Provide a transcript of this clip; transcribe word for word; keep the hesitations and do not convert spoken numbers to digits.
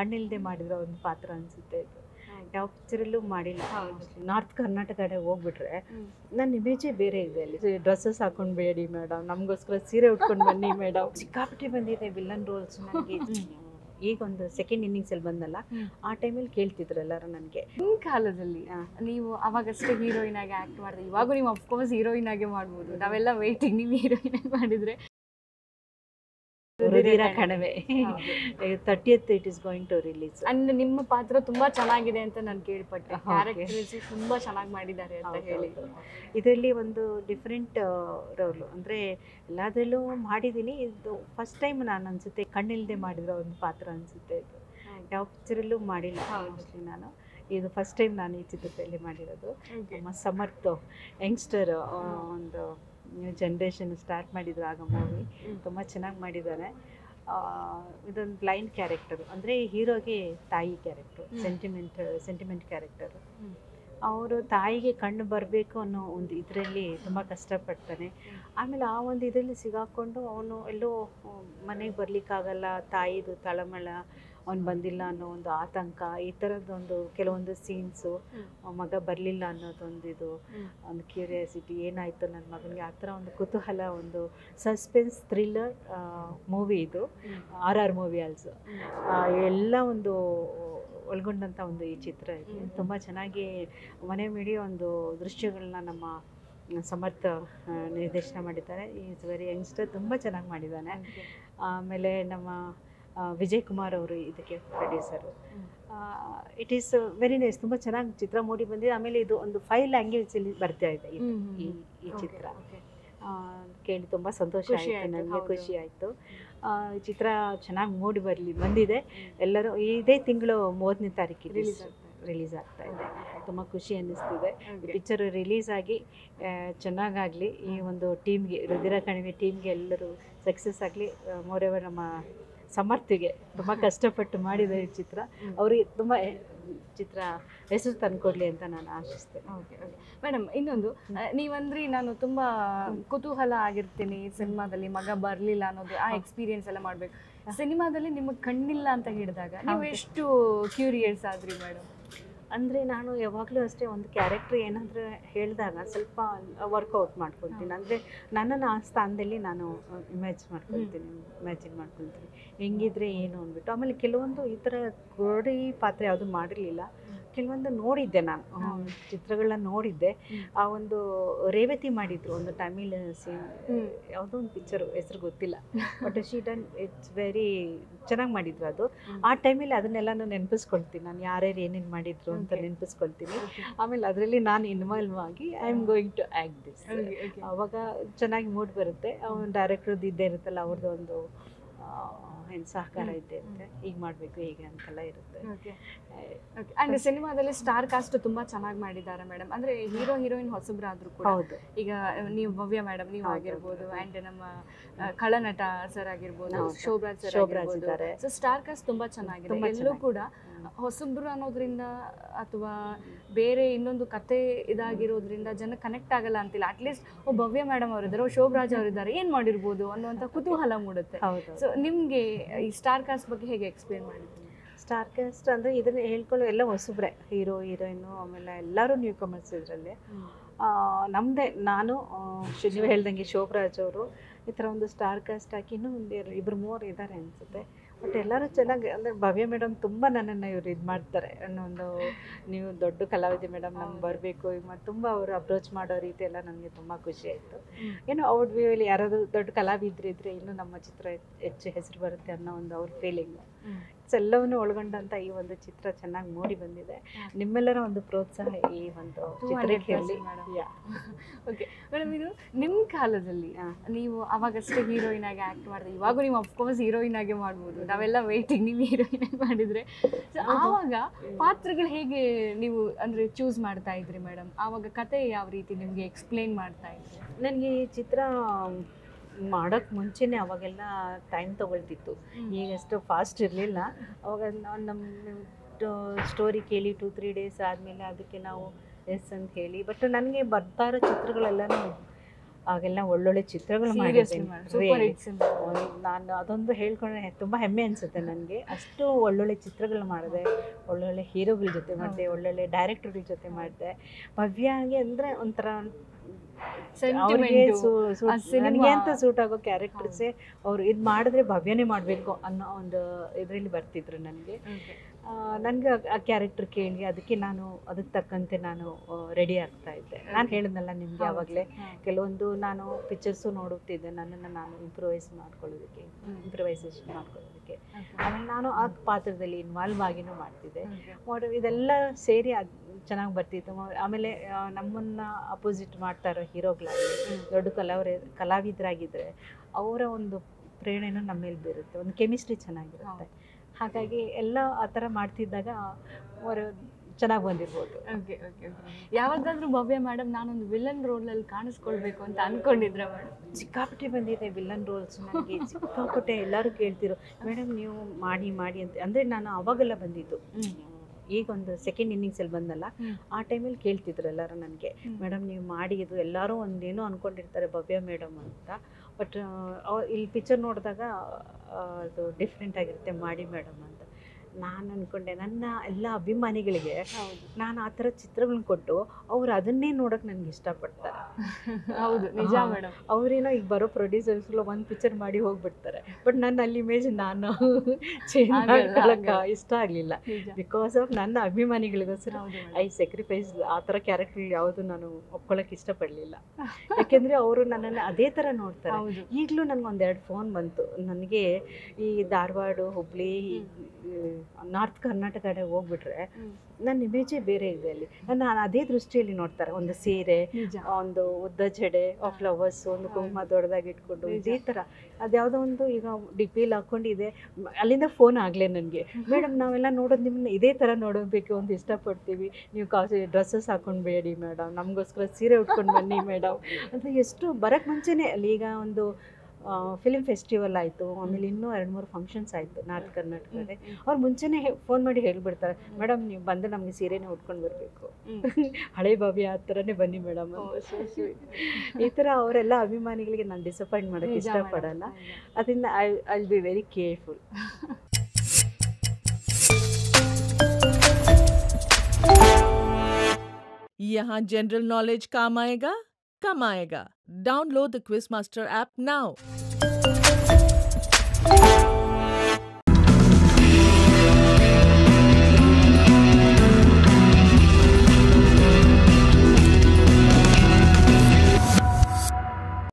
ಕಣ್ಣಿಲ್ದೆ ಮಾಡಿರೋ ಒಂದು ಪಾತ್ರ ಅನಿಸುತ್ತೆ ಇದು. ಯಾವ ಪಿಕ್ಚರಲ್ಲೂ ಮಾಡಿಲ್ಲ. ನಾರ್ತ್ ಕರ್ನಾಟಕ ಕಡೆ ಹೋಗ್ಬಿಟ್ರೆ ನನ್ನ ಇಮೇಜೇ ಬೇರೆ ಇದೆ. ಅಲ್ಲಿ ಡ್ರೆಸ್ಸಸ್ ಹಾಕೊಂಡು ಬೇಡಿ ಮೇಡಮ್, ನಮಗೋಸ್ಕರ ಸೀರೆ ಉಟ್ಕೊಂಡು ಬನ್ನಿ ಮೇಡಮ್, ಸಿಕ್ಕಾಪಟ್ಟೆ ಬಂದಿದೆ ವಿಲನ್ ರೋಲ್ಸ್ ನನಗೆ. ಈಗ ಒಂದು ಸೆಕೆಂಡ್ ಇನ್ನಿಂಗ್ಸಲ್ಲಿ ಬಂದಲ್ಲ, ಆ ಟೈಮಲ್ಲಿ ಕೇಳ್ತಿದ್ರು ಎಲ್ಲರೂ ನನಗೆ. ನಿಮ್ಮ ಕಾಲದಲ್ಲಿ ನೀವು ಅವಾಗಷ್ಟೇ ಹೀರೋಯಿನ್ ಆಗಿ ಆ್ಯಕ್ಟ್ ಮಾಡಿದ್ರೆ, ಇವಾಗೂ ನೀವು ಅಫ್ಕೋರ್ಸ್ ಹೀರೋಯಿನ್ ಆಗೇ ಮಾಡ್ಬೋದು, ನಾವೆಲ್ಲ ವೇಟಿಂಗ್ ನೀವು ಹೀರೋಯಿನ್ ಆಗಿ ಮಾಡಿದರೆ. ರುದಿರ ಕಣವೆ thirtieth it is going to release. And ನಿಮ್ಮ ಪಾತ್ರ ತುಂಬಾ ಚೆನ್ನಾಗಿದೆ ಅಂತ ನಾನು ಕೇಳ್ಪಟ್ಟೆ, ಕ್ಯಾರೆಕ್ಟರ್ಸ್ ತುಂಬಾ ಚೆನ್ನಾಗಿ ಮಾಡಿದ್ದಾರೆ ಅಂತ ಹೇಳಿ. ಇದರಲ್ಲಿ ಒಂದು ಡಿಫ್ರೆಂಟ್ ರೋಲು, ಅಂದರೆ ಎಲ್ಲದರಲ್ಲೂ ಮಾಡಿದ್ದೀನಿ, ಇದು ಫಸ್ಟ್ ಟೈಮ್ ನಾನು ಅನಿಸುತ್ತೆ ಕಣ್ಣಿಲ್ದೆ ಮಾಡಿರೋ ಒಂದು ಪಾತ್ರ ಅನಿಸುತ್ತೆ ಇದು. ಯಾವ ಪಿಕ್ಚರಲ್ಲೂ ಮಾಡಿಲ್ಲ ಮೋಸ್ಟ್ಲಿ ನಾನು, ಇದು ಫಸ್ಟ್ ಟೈಮ್ ನಾನು ಈ ಚಿತ್ರದಲ್ಲಿ ಮಾಡಿರೋದು. ನಮ್ಮ ಸಮರ್ಥ ಯಂಗ್ಸ್ಟರ್ ಒಂದು ನ್ಯೂ ಜನ್ರೇಷನ್ ಸ್ಟಾರ್ಟ್ ಮಾಡಿದ್ರು ಆಗ ಮೂವಿ, ತುಂಬ ಚೆನ್ನಾಗಿ ಮಾಡಿದ್ದಾರೆ. ಇದೊಂದು ಬ್ಲೈಂಡ್ ಕ್ಯಾರೆಕ್ಟರು, ಅಂದರೆ ಹೀರೋಗೆ ತಾಯಿ ಕ್ಯಾರೆಕ್ಟರು, ಸೆಂಟಿಮೆಂಟ್ ಸೆಂಟಿಮೆಂಟ್ ಕ್ಯಾರೆಕ್ಟರು. ಅವರು ತಾಯಿಗೆ ಕಣ್ಣು ಬರಬೇಕು ಅನ್ನೋ ಒಂದು ಇದರಲ್ಲಿ ತುಂಬ ಕಷ್ಟಪಡ್ತಾನೆ. ಆಮೇಲೆ ಆ ಒಂದು ಇದರಲ್ಲಿ ಸಿಗಾಕೊಂಡು ಅವನು ಎಲ್ಲೋ ಮನೆಗೆ ಬರಲಿಕ್ಕಾಗಲ್ಲ, ತಾಯಿದು ತಳಮಳ, ಅವ್ನು ಬಂದಿಲ್ಲ ಅನ್ನೋ ಒಂದು ಆತಂಕ, ಈ ಥರದ್ದೊಂದು ಕೆಲವೊಂದು ಸೀನ್ಸು, ಮಗ ಬರಲಿಲ್ಲ ಅನ್ನೋದೊಂದು ಇದು, ಒಂದು ಕ್ಯೂರಿಯಾಸಿಟಿ, ಏನಾಯಿತು ನನ್ನ ಮಗನಿಗೆ, ಆ ಥರ ಒಂದು ಕುತೂಹಲ, ಒಂದು ಸಸ್ಪೆನ್ಸ್ ಥ್ರಿಲ್ಲರ್ ಮೂವಿ ಇದು. ಆರ್ ಆರ್ ಮೂವಿ ಆಲ್ಸೋ ಎಲ್ಲ ಒಂದು ಒಳಗೊಂಡಂಥ ಒಂದು ಈ ಚಿತ್ರ ಇದೆ. ತುಂಬ ಚೆನ್ನಾಗಿ ಮನೆ ಮಿಡಿ ಒಂದು ದೃಶ್ಯಗಳನ್ನ ನಮ್ಮ ಸಮರ್ಥ ನಿರ್ದೇಶನ ಮಾಡಿದ್ದಾರೆ. ಈಸ್ ವೆರಿ ಯಂಗ್ಸ್ಟರ್, ತುಂಬ ಚೆನ್ನಾಗಿ ಮಾಡಿದ್ದಾನೆ. ಆಮೇಲೆ ನಮ್ಮ ವಿಜಯ್ ಕುಮಾರ್ ಅವರು ಇದಕ್ಕೆ producer. It is very nice, ತುಂಬ ಚೆನ್ನಾಗಿ ಚಿತ್ರ ಮೂಡಿ ಬಂದಿದೆ. ಆಮೇಲೆ ಇದು ಒಂದು ಫೈವ್ ಲ್ಯಾಂಗ್ವೇಜಲ್ಲಿ ಬರ್ತಾ ಇದೆ ಈ ಈ ಚಿತ್ರ. ಕೇಳಿ ತುಂಬ ಸಂತೋಷ ಆಯಿತು, ನನಗೆ ಖುಷಿ ಆಯಿತು. ಚಿತ್ರ ಚೆನ್ನಾಗಿ ಮೂಡಿ ಬರಲಿ ಬಂದಿದೆ. ಎಲ್ಲರೂ ಇದೇ ತಿಂಗಳು ಮೂವತ್ತನೇ ತಾರೀಕಿಗೆ ರಿಲೀಸ್ ರಿಲೀಸ್ ಆಗ್ತಾ ಇದೆ. ತುಂಬ ಖುಷಿ ಅನ್ನಿಸ್ತಿದೆ. ಪಿಕ್ಚರು ರಿಲೀಸ್ ಆಗಿ ಚೆನ್ನಾಗಾಗಲಿ, ಈ ಒಂದು ಟೀಮ್ಗೆ, ರುದಿರ ಕಣಿವೆ ಟೀಮ್ಗೆ ಎಲ್ಲರೂ ಸಕ್ಸಸ್ ಆಗಲಿ. ಮೋರೆವರ್ ನಮ್ಮ ಸಮರ್ಥಿಗೆ ತುಂಬ ಕಷ್ಟಪಟ್ಟು ಮಾಡಿದ ಈ ಚಿತ್ರ, ಅವ್ರಿಗೆ ತುಂಬ ಚಿತ್ರ ಹೆಸರು ತಂದುಕೊಡ್ಲಿ ಅಂತ ನಾನು ಆಶಿಸ್ತೇನೆ. ಓಕೆ ಓಕೆ ಮೇಡಮ್, ಇನ್ನೊಂದು ನೀವಂದ್ರಿ ನಾನು ತುಂಬ ಕುತೂಹಲ ಆಗಿರ್ತೀನಿ ಸಿನಿಮಾದಲ್ಲಿ, ಮಗ ಬರಲಿಲ್ಲ ಅನ್ನೋದು ಆ ಎಕ್ಸ್ಪೀರಿಯನ್ಸ್ ಎಲ್ಲ ಮಾಡಬೇಕು. ಸಿನಿಮಾದಲ್ಲಿ ನಿಮಗೆ ಕಣ್ಣಿಲ್ಲ ಅಂತ ಹೇಳಿದಾಗ ನೀವು ಎಷ್ಟು ಕ್ಯೂರಿಯಸ್ ಆದ್ರಿ ಮೇಡಮ್? ಅಂದರೆ ನಾನು ಯಾವಾಗಲೂ ಅಷ್ಟೇ, ಒಂದು ಕ್ಯಾರೆಕ್ಟ್ರ್ ಏನಾದರೂ ಹೇಳಿದಾಗ ಸ್ವಲ್ಪ ವರ್ಕೌಟ್ ಮಾಡ್ಕೊಳ್ತೀನಿ. ಅಂದರೆ ನನ್ನನ್ನು ಆ ಸ್ಥಾನದಲ್ಲಿ ನಾನು ಇಮ್ಯಾಜ್ ಮಾಡ್ಕೊಳ್ತೀನಿ ಇಮ್ಯಾಜಿನ್ ಮಾಡ್ಕೊಳ್ತೀನಿ ಹೆಂಗಿದ್ರೆ ಏನು ಅಂದ್ಬಿಟ್ಟು. ಆಮೇಲೆ ಕೆಲವೊಂದು ಈ ಥರ ಗೋಡಿ ಪಾತ್ರ ಯಾವುದು ಮಾಡಿರಲಿಲ್ಲ, ಕೆಲವೊಂದು ನೋಡಿದ್ದೆ ನಾನು, ಚಿತ್ರಗಳನ್ನ ನೋಡಿದ್ದೆ. ಆ ಒಂದು ರೇವತಿ ಮಾಡಿದ್ರು ಒಂದು ತಮಿಳ್ ಸೀನ್, ಯಾವುದೋ ಒಂದು ಪಿಕ್ಚರು, ಹೆಸರು ಗೊತ್ತಿಲ್ಲ, but she done it's very ಚೆನ್ನಾಗಿ ಮಾಡಿದ್ರು ಅದು. ಆ ಟೈಮಲ್ಲಿ ಅದನ್ನೆಲ್ಲನೂ ನೆನಪಿಸ್ಕೊಳ್ತೀನಿ ನಾನು, ಯಾರ್ಯಾರು ಏನೇನು ಮಾಡಿದ್ರು ಅಂತ ನೆನಪಿಸ್ಕೊಳ್ತೀನಿ. ಆಮೇಲೆ ಅದರಲ್ಲಿ ನಾನು ಇನ್ವಾಲ್ವ್ ಆಗಿ I am going to act this. ಆವಾಗ ಚೆನ್ನಾಗಿ ಮೂಡ್ ಬರುತ್ತೆ. ಡೈರೆಕ್ಟ್ರದ್ದು ಇದ್ದೇ ಇರುತ್ತಲ್ಲ, ಅವ್ರದ್ದು ಒಂದು ಏನು ಸಹಕಾರ ಇದೆ ಅಂತೆ, ಈಗ ಮಾಡಬೇಕು ಹೀಗೆ ಅಂತೆಲ್ಲ ಇರುತ್ತೆ. ಅಂಡ್ ಸಿನಿಮಾದಲ್ಲಿ ಸ್ಟಾರ್ ಕಾಸ್ಟ್ ತುಂಬಾ ಚೆನ್ನಾಗಿ ಮಾಡಿದ್ದಾರೆ ಮೇಡಮ್. ಅಂದ್ರೆ ಹೀರೋ ಹೀರೋಯಿನ್ ಹೊಸಬ್ರಾದ್ರೂ ಕೂಡ, ಈಗ ನೀವು ಭವ್ಯ ಮೇಡಮ್ ನೀವು ಆಗಿರ್ಬೋದು, ಅಂಡ್ ನಮ್ಮ ಖಳನಟ ಸರ್ ಆಗಿರ್ಬೋದು, ಶೋಭರಾಜ್ ಸರ್ ಆಗಿರ್ಬೋದು, ಸೊ ಸ್ಟಾರ್ ಕಾಸ್ಟ್ ತುಂಬಾ ಚೆನ್ನಾಗಿದೆ. ಎಲ್ಲೂ ಕೂಡ ಹೊಸಬ್ರು ಅನ್ನೋದ್ರಿಂದ ಅಥವಾ ಬೇರೆ ಇನ್ನೊಂದು ಕತೆ ಇದಾಗಿರೋದ್ರಿಂದ ಜನ ಕನೆಕ್ಟ್ ಆಗಲ್ಲ ಅಂತಿಲ್ಲ. ಅಟ್ಲೀಸ್ಟ್ ಓ ಭವ್ಯ ಮೇಡಮ್ ಅವರಿದ್ದಾರೆ, ಓ ಶೋಭರಾಜ್ ಅವರಿದ್ದಾರೆ, ಏನ್ ಮಾಡಿರ್ಬೋದು ಅನ್ನುವಂಥ ಕುತೂಹಲ ಮೂಡುತ್ತೆ. ಸೊ ನಿಮ್ಗೆ ಈ ಸ್ಟಾರ್ ಕಾಸ್ಟ್ ಬಗ್ಗೆ ಹೇಗೆ ಎಕ್ಸ್ಪ್ಲೇನ್ ಮಾಡಿದ್ರಿ? ಸ್ಟಾರ್ ಕಾಸ್ಟ್ ಅಂದರೆ ಇದನ್ನ ಹೇಳ್ಕೊಳ್ಳೋ ಎಲ್ಲ ಹೊಸಬ್ರೆ, ಹೀರೋ ಹೀರೋಯಿನು, ಆಮೇಲೆ ಎಲ್ಲರೂ ನ್ಯೂ ಕಮರ್ಸ್ ಇದರಲ್ಲಿ. ನಮ್ಮದೇ ನಾನು ನೀವು ಹೇಳ್ದಂಗೆ ಶೋಭರಾಜ್ ಅವರು ಈ ಥರ ಒಂದು ಸ್ಟಾರ್ ಕಾಸ್ಟ್ ಹಾಕಿ ಇನ್ನೂ ಒಂದು ಇಬ್ಬರು ಮೂವರು ಇದ್ದಾರೆ ಅನಿಸುತ್ತೆ. ಬಟ್ ಎಲ್ಲರೂ ಚೆನ್ನಾಗಿ, ಅಂದರೆ ಭವ್ಯ ಮೇಡಮ್ ತುಂಬ ನನ್ನನ್ನು ಇವ್ರು ಇದು ಮಾಡ್ತಾರೆ ಅನ್ನೋ ಒಂದು, ನೀವು ದೊಡ್ಡ ಕಲಾವಿದೆ ಮೇಡಮ್, ನಮ್ಗೆ ಬರಬೇಕು ಈಗ ಮಾಡಿ ತುಂಬ ಅವರು ಅಪ್ರೋಚ್ ಮಾಡೋ ರೀತಿ ಎಲ್ಲ ನನಗೆ ತುಂಬ ಖುಷಿ ಆಯಿತು. ಏನೋ ಔಟ್ ವ್ಯೂವಲ್ಲಿ ಯಾರಾದರೂ ದೊಡ್ಡ ಕಲಾವಿದರಿದ್ದರೆ ಇನ್ನೂ ನಮ್ಮ ಚಿತ್ರ ಹೆಚ್ಚು ಹೆಸರು ಬರುತ್ತೆ ಅನ್ನೋ ಒಂದು ಅವ್ರ ಫೀಲಿಂಗು. ಎಲ್ಲವನ್ನು ಒಳಗೊಂಡಂಥ ಈ ಒಂದು ಚಿತ್ರ ಚೆನ್ನಾಗಿ ಮೂಡಿ ಬಂದಿದೆ. ನಿಮ್ಮೆಲ್ಲರ ಒಂದು ಪ್ರೋತ್ಸಾಹ ಈ ಒಂದು ಚಿತ್ರಕ್ಕೆ ಇರಲಿ. ಓಕೆ ಮೇಡಮ್, ಇದು ನಿಮ್ಮ ಕಾಲದಲ್ಲಿ ನೀವು ಅವಾಗಷ್ಟೇ ಹೀರೋಯಿನ್ ಆಗಿ ಆ್ಯಕ್ಟ್ ಮಾಡಿದ್ರೆ, ಇವಾಗೂ ನೀವು ಅಫ್ಕೋರ್ಸ್ ಹೀರೋಯಿನ್ ಆಗೇ ಮಾಡ್ಬೋದು, ನಾವೆಲ್ಲ ವೇಟಿಂಗ್ ನೀವು ಹೀರೋಯಿನ್ ಆಗಿ ಮಾಡಿದರೆ. ಸೊ ಆವಾಗ ಪಾತ್ರಗಳು ಹೇಗೆ ನೀವು ಅಂದರೆ ಚೂಸ್ ಮಾಡ್ತಾ ಇದ್ರಿ ಮೇಡಮ್? ಆವಾಗ ಕತೆ ಯಾವ ರೀತಿ ನಿಮಗೆ ಎಕ್ಸ್ಪ್ಲೇನ್ ಮಾಡ್ತಾ ಇದ್ರಿ? ನನಗೆ ಈ ಚಿತ್ರ ಮಾಡೋಕ್ಕೆ ಮುಂಚೆನೇ ಅವಾಗೆಲ್ಲ ಟೈಮ್ ತೊಗೊಳ್ತಿತ್ತು, ಈಗಷ್ಟು ಫಾಸ್ಟ್ ಇರಲಿಲ್ಲ. ಅವಾಗ ನಮ್ಮ ಸ್ಟೋರಿ ಕೇಳಿ ಟೂ ತ್ರೀ ಡೇಸ್ ಆದಮೇಲೆ ಅದಕ್ಕೆ ನಾವು ಎಸ್ ಅಂತ ಹೇಳಿ. ಬಟ್ ನನಗೆ ಬರ್ತಾ ಇರೋ ಚಿತ್ರಗಳೆಲ್ಲನೂ ಆಗೆಲ್ಲ ಒಳ್ಳೊಳ್ಳೆ ಚಿತ್ರಗಳು ಮಾಡಿದ್ದೀನಿ. ನಾನು ಅದೊಂದು ಹೇಳ್ಕೊಂಡ್ರೆ ತುಂಬ ಹೆಮ್ಮೆ ಅನಿಸುತ್ತೆ ನನಗೆ. ಅಷ್ಟು ಒಳ್ಳೊಳ್ಳೆ ಚಿತ್ರಗಳು ಮಾಡಿದೆ, ಒಳ್ಳೊಳ್ಳೆ ಹೀರೋಗಳ ಜೊತೆ ಮಾಡಿದೆ, ಒಳ್ಳೊಳ್ಳೆ ಡೈರೆಕ್ಟರ್ಗಳ ಜೊತೆ ಮಾಡಿದೆ. ಭವ್ಯಾಗೆ ಅಂದರೆ ಒಂಥರ ಅವ್ರಿಗೆ ನನಗೆ ಅಂತ ಸೂಟ್ ಆಗೋ ಕ್ಯಾರೆಕ್ಟರ್ಸೇ ಅವ್ರು ಇದು ಮಾಡಿದ್ರೆ ಭವ್ಯನೇ ಮಾಡಬೇಕು ಅನ್ನೋ ಒಂದು ಇದರಲ್ಲಿ ಬರ್ತಿದ್ರು ನನಗೆ. ನನಗೆ ಆ ಕ್ಯಾರೆಕ್ಟರ್ ಕೇಳಿ ಅದಕ್ಕೆ ನಾನು ಅದಕ್ಕೆ ತಕ್ಕಂತೆ ನಾನು ರೆಡಿ ಆಗ್ತಾ ಇದ್ದೆ. ನಾನು ಹೇಳಿದ್ನಲ್ಲ ನಿಮಗೆ ಆವಾಗಲೇ, ಕೆಲವೊಂದು ನಾನು ಪಿಕ್ಚರ್ಸು ನೋಡುತ್ತಿದ್ದೆ, ನನ್ನನ್ನು ನಾನು ಇಂಪ್ರೂವೈಸ್ ಮಾಡ್ಕೊಳ್ಳೋದಕ್ಕೆ ಇಂಪ್ರೂವೈಸೇಷನ್ ಮಾಡ್ಕೊಳ್ಳೋದಕ್ಕೆ. ಆಮೇಲೆ ನಾನು ಆ ಪಾತ್ರದಲ್ಲಿ ಇನ್ವಾಲ್ವ್ ಆಗಿನೂ ಮಾಡ್ತಿದ್ದೆ. ಇದೆಲ್ಲ ಸೇರಿ ಅದು ಚೆನ್ನಾಗಿ ಬರ್ತಿತ್ತು. ಆಮೇಲೆ ನಮ್ಮನ್ನು ಅಪೋಸಿಟ್ ಮಾಡ್ತಾ ಇರೋ ಹೀರೋಗಳಾಗಲಿ, ದೊಡ್ಡ ಕಲಾವಿದ ಕಲಾವಿದರಾಗಿದ್ದರೆ ಅವರ ಒಂದು ಪ್ರೇರಣೆನೂ ನಮ್ಮ ಮೇಲೆ ಬೀರುತ್ತೆ, ಒಂದು ಕೆಮಿಸ್ಟ್ರಿ ಚೆನ್ನಾಗಿರುತ್ತೆ. ಹಾಗಾಗಿ ಎಲ್ಲ ಆ ಥರ ಮಾಡ್ತಿದ್ದಾಗ ಅವರು ಚೆನ್ನಾಗಿ ಬಂದಿರ್ಬೋದು. ಓಕೆ ಓಕೆ ಓಕೆ ಯಾವಾಗಾದ್ರೂ ಭವ್ಯ ಮೇಡಮ್ ನಾನೊಂದು ವಿಲನ್ ರೋಲಲ್ಲಿ ಕಾಣಿಸ್ಕೊಳ್ಬೇಕು ಅಂತ ಅಂದ್ಕೊಂಡಿದ್ರೆ ಮೇಡಮ್? ಸಿಕ್ಕಾಪಟ್ಟೆ ಬಂದಿದೆ ವಿಲನ್ ರೋಲ್ಸ್ ನನಗೆ, ಸಿಕ್ಕಾಪಟ್ಟೆ. ಎಲ್ಲರೂ ಕೇಳ್ತಿರೋ ಮೇಡಮ್ ನೀವು ಮಾಡಿ ಮಾಡಿ ಅಂತ. ಅಂದರೆ ನಾನು ಅವಾಗೆಲ್ಲ ಬಂದಿದ್ದು, ಈಗ ಒಂದು ಸೆಕೆಂಡ್ ಇನ್ನಿಂಗ್ಸಲ್ಲಿ ಬಂದಲ್ಲ, ಆ ಟೈಮಲ್ಲಿ ಕೇಳ್ತಿದ್ರು ಎಲ್ಲರೂ ನನಗೆ, ಮೇಡಮ್ ನೀವು ಮಾಡಿ ಇದು. ಎಲ್ಲರೂ ಒಂದೇನೋ ಅಂದ್ಕೊಂಡಿರ್ತಾರೆ ಭವ್ಯ ಮೇಡಮ್ ಅಂತ, ಬಟ್ ಇಲ್ಲಿ ಪಿಕ್ಚರ್ ನೋಡಿದಾಗ ಅದು ಡಿಫ್ರೆಂಟ್ ಆಗಿರುತ್ತೆ ಮಾಡಿ ಮೇಡಮ್ ಅಂತ. ನಾನು ಅಂದ್ಕೊಂಡೆ ನನ್ನ ಎಲ್ಲ ಅಭಿಮಾನಿಗಳಿಗೆ ನಾನು ಆ ಥರ ಚಿತ್ರಗಳನ್ನ ಕೊಟ್ಟು ಅವ್ರು ಅದನ್ನೇ ನೋಡೋಕೆ ನನಗೆ ಇಷ್ಟಪಡ್ತಾರೆ. ಹೌದು, ನಿಜ ಮೇಡಮ್. ಅವರೇನೋ ಈಗ ಬರೋ ಪ್ರೊಡ್ಯೂಸರ್ಸ್ಗಳು ಒಂದು ಪಿಕ್ಚರ್ ಮಾಡಿ ಹೋಗ್ಬಿಡ್ತಾರೆ, ಬಟ್ ನನ್ನ ಅಲ್ಲಿ ಇಮೇಜ್ ನಾನು ಚೇಂಜ್ ಮಾಡ್ಕೊಳ್ಳೋಕೆ ಇಷ್ಟ ಆಗಲಿಲ್ಲ. ಬಿಕಾಸ್ ಆಫ್ ನನ್ನ ಅಭಿಮಾನಿಗಳಿಗೋಸ್ಕರ ಐ ಸ್ಯಾಕ್ರಿಫೈಸ್ ಆ ಥರ ಕ್ಯಾರೆಕ್ಟರ್ ಯಾವುದು ನಾನು ಒಪ್ಕೊಳ್ಳೋಕೆ ಇಷ್ಟಪಡಲಿಲ್ಲ. ಯಾಕೆಂದರೆ ಅವರು ನನ್ನನ್ನು ಅದೇ ಥರ ನೋಡ್ತಾರೆ. ಈಗಲೂ ನನಗೊಂದೆರಡು ಫೋನ್ ಬಂತು ನನಗೆ, ಈ ಧಾರವಾಡ, ಹುಬ್ಳಿ, ನಾರ್ತ್ ಕರ್ನಾಟಕ ಕಡೆ ಹೋಗ್ಬಿಟ್ರೆ ನನ್ನ ಇಮೇಜೇ ಬೇರೆ ಇದೆ ಅಲ್ಲಿ. ನಾನು ಅದೇ ದೃಷ್ಟಿಯಲ್ಲಿ ನೋಡ್ತಾರೆ. ಒಂದು ಸೀರೆ, ಒಂದು ಉದ್ದ ಜಡೆ, ಫ್ಲವರ್ಸ್, ಒಂದು ಕುಂಕುಮ ದೊಡ್ಡದಾಗಿ ಇಟ್ಕೊಂಡು ಇದೇ ಥರ ಅದ್ಯಾವುದೋ ಒಂದು ಈಗ ಡಿ ಪಿಲಿ ಹಾಕ್ಕೊಂಡಿದೆ. ಅಲ್ಲಿಂದ ಫೋನ್ ಆಗಲೇ ನನಗೆ, ಮೇಡಮ್ ನಾವೆಲ್ಲ ನೋಡೋದು ನಿಮ್ಮನ್ನ ಇದೇ ಥರ ನೋಡೋಬೇಕು ಅಂತ ಇಷ್ಟಪಡ್ತೀವಿ, ನೀವು ಕಾಸು ಡ್ರೆಸ್ಸಸ್ ಹಾಕ್ಕೊಂಡ್ಬೇಡಿ ಮೇಡಮ್, ನಮಗೋಸ್ಕರ ಸೀರೆ ಉಟ್ಕೊಂಡು ಬನ್ನಿ ಮೇಡಮ್ ಅಂತ. ಎಷ್ಟು ಬರೋಕ್ಕೆ ಮುಂಚೆನೇ ಅಲ್ಲಿ ಈಗ ಒಂದು ಫಿಲ್ಮ್ ಫೆಸ್ಟಿವಲ್ ಆಯಿತು, ಆಮೇಲೆ ಇನ್ನೂ ಎರಡು ಮೂರು ಫಂಕ್ಷನ್ಸ್ ಆಯಿತು ನಾರ್ತ್ ಕರ್ನಾಟಕದಲ್ಲಿ. ಅವ್ರು ಮುಂಚೆನೇ ಫೋನ್ ಮಾಡಿ ಹೇಳಿಬಿಡ್ತಾರೆ, ಮೇಡಮ್ ನೀವು ಬಂದು ನಮಗೆ ಸೀರೆನೇ ಉಟ್ಕೊಂಡು ಬರಬೇಕು, ಹಳೆ ಭವ್ಯ ಆ ಥರನೇ ಬನ್ನಿ ಮೇಡಮ್. ಈ ಥರ ಅವರೆಲ್ಲ ಅಭಿಮಾನಿಗಳಿಗೆ ನಾನು ಡಿಸಪಾಯಿಂಟ್ ಮಾಡೋಕ್ಕೆ ಇಷ್ಟಪಡಲ್ಲ. ಅದರಿಂದ I I will be very careful. यहाँ जनरल नॉलेज काम आएगा, कम आएगा. Download the Quizmaster app now.